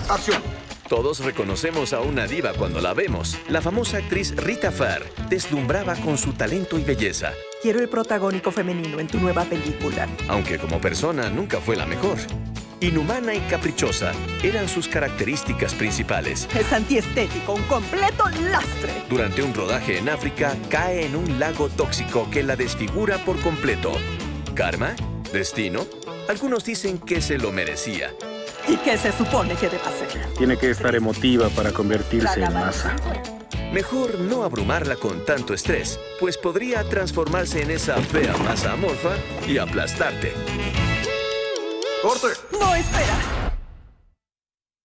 ¡Acción! Todos reconocemos a una diva cuando la vemos. La famosa actriz Rita Farr deslumbraba con su talento y belleza. Quiero el protagónico femenino en tu nueva película. Aunque como persona nunca fue la mejor. Inhumana y caprichosa eran sus características principales. Es antiestético, un completo lastre. Durante un rodaje en África, cae en un lago tóxico que la desfigura por completo. ¿Karma? ¿Destino? Algunos dicen que se lo merecía. ¿Y qué se supone que debe hacer? Tiene que estar emotiva para convertirse en masa. Mejor no abrumarla con tanto estrés, pues podría transformarse en esa fea masa amorfa y aplastarte. ¡Corte! ¡No, espera!